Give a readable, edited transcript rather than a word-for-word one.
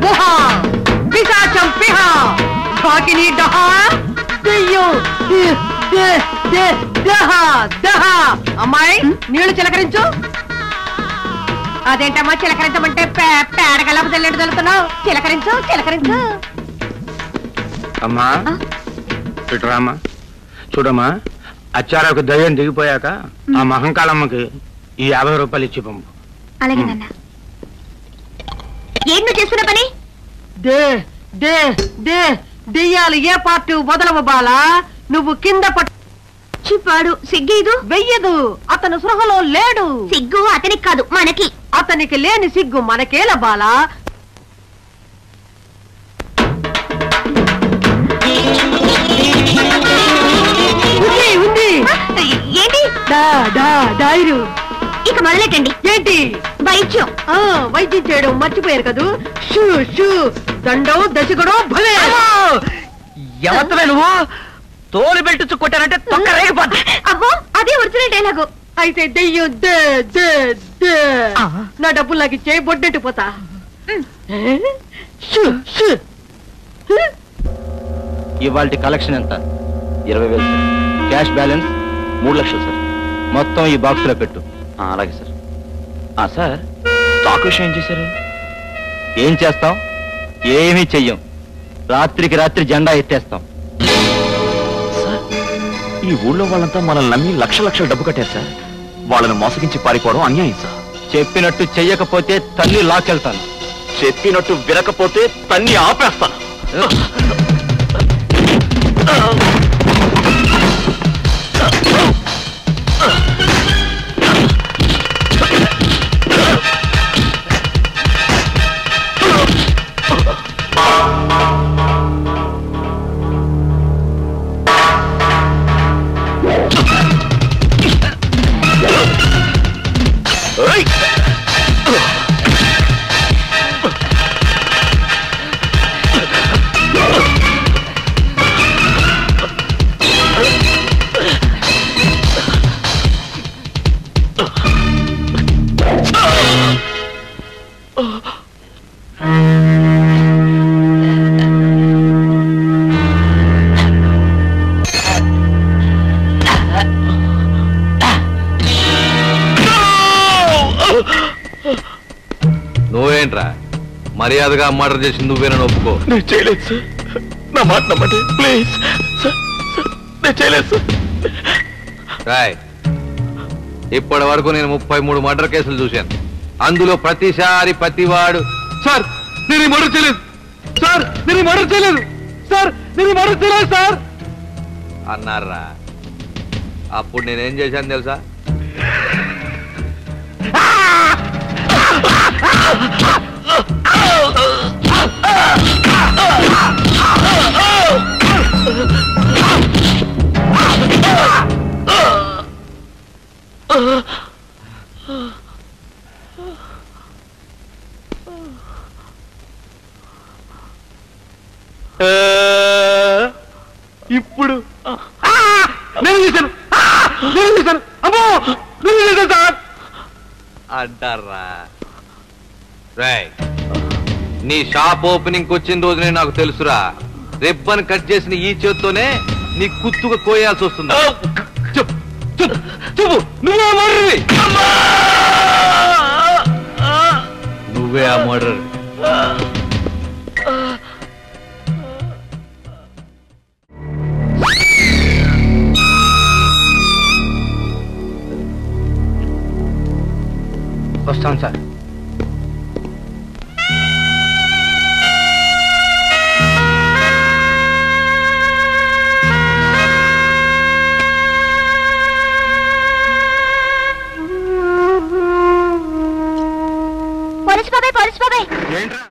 ముహా పిశాచం పిహ ఢాకిని డహా దెయ్యం దహ. అమ్మాయి నీళ్లు చిలకరించు. అదేంటమ్మా చిలకరించమంటే పేడగలపు తెల్లెడు తెలుతున్నావు. చిలకరించు చిలకరించు. అమ్మా ఇటురామ్మా. చూడమ్మా అచ్చారకు దయ్యం దిగిపోయాక ఆ మహంకాళమ్మకి ఈ 50 రూపాయలు ఇచ్చి పంపు. అలాగే నాన్న. ఏం నువ్వు చేస్తున్న పని? దే దే దే దెయ్యాలు ఏ పార్టీ వదలవు బాలా. నువ్వు కింద పట్టిపాడు సిగ్గేదు వెయ్యదు. అతను సృహలో లేడు. సిగ్గు అతనికి కాదు మనకి. అతనికి లేని సిగ్గు మనకేల బాలా. ఉంది ఏంటి? డైరు. ఇక మొదలెట్టండి. ఏంటి? వైద్యం. వైద్యం చేయడం మర్చిపోయారు కదూ. షూ షూ దండం దశకుడు భలే. ఎవరివే నువ్వు? తోలు బెల్ట్ కొట్టారంటే తొక్క రేగిపోద్ది. అబ్బో అదే ఒరిజినల్ డైలాగు. అయితే దెయ్యం నా డబ్బులు నాకు ఇచ్చే బొడ్డెట్టు పోతా. ఇవాల్టి కలెక్షన్ ఎంత? 20,000 సార్. క్యాష్ బ్యాలెన్స్ 3 లక్షలు సార్. మొత్తం ఈ బాక్స్ లో పెట్టు. అలాగే సార్. సార్ స్టాక్ విషయం ఏం చేశారు? ఏం చేస్తాం? ఏమీ చెయ్యం. రాత్రికి రాత్రి జెండా ఎత్తేస్తాం. సార్ ఈ ఊళ్ళో వాళ్ళంతా మనల్ని నమ్మి లక్షల డబ్బు కట్టారు సార్. వాళ్ళని మోసగించి పారిపోవడం అన్యాయం సార్. చెప్పినట్టు చెయ్యకపోతే తల్లి లాకెళ్తాను. చెప్పినట్టు వినకపోతే తన్ని ఆపేస్తాను. నువ్వేంట్రా మర్యాదగా మర్డర్ చేసి నువ్వేనని ఒప్పుకో. నేను చేయలేదు సార్. నా మాట నమ్మండి ప్లీజ్ సార్. నేను చేయలేదు సార్. రాయ్, ఇప్పటి వరకు నేను 33 మర్డర్ కేసులు చూశాను. అందులో ప్రతిసారి ప్రతివాడు సార్ నేను మర్డర్ చేయలేదు సార్, నేను మర్డర్ చేయలేదు సార్, నేను మర్డర్ చేయలేదు సార్ అన్నారా. అప్పుడు నేనేం చేశాను తెలుసా? ఇప్పుడు నేను చేశాను, నేను చేశాను, అమ్మో నేను చేశాను సార్ అంటారా. రాయ్, నీ షాప్ ఓపెనింగ్ వచ్చిన రోజునే నాకు తెలుసురా. రిబ్బన్ కట్ చేసిన ఈ చేత్తోనే నీ కుత్తుగా కోయాల్సి వస్తుంది. చెప్పు చెప్పు చెప్పు, నువ్వే మర్డర్, నువ్వే ఆ మర్డర్. వస్తాను సార్. పోలీస్ బాబాయ్, పోలీస్ బాబాయ్.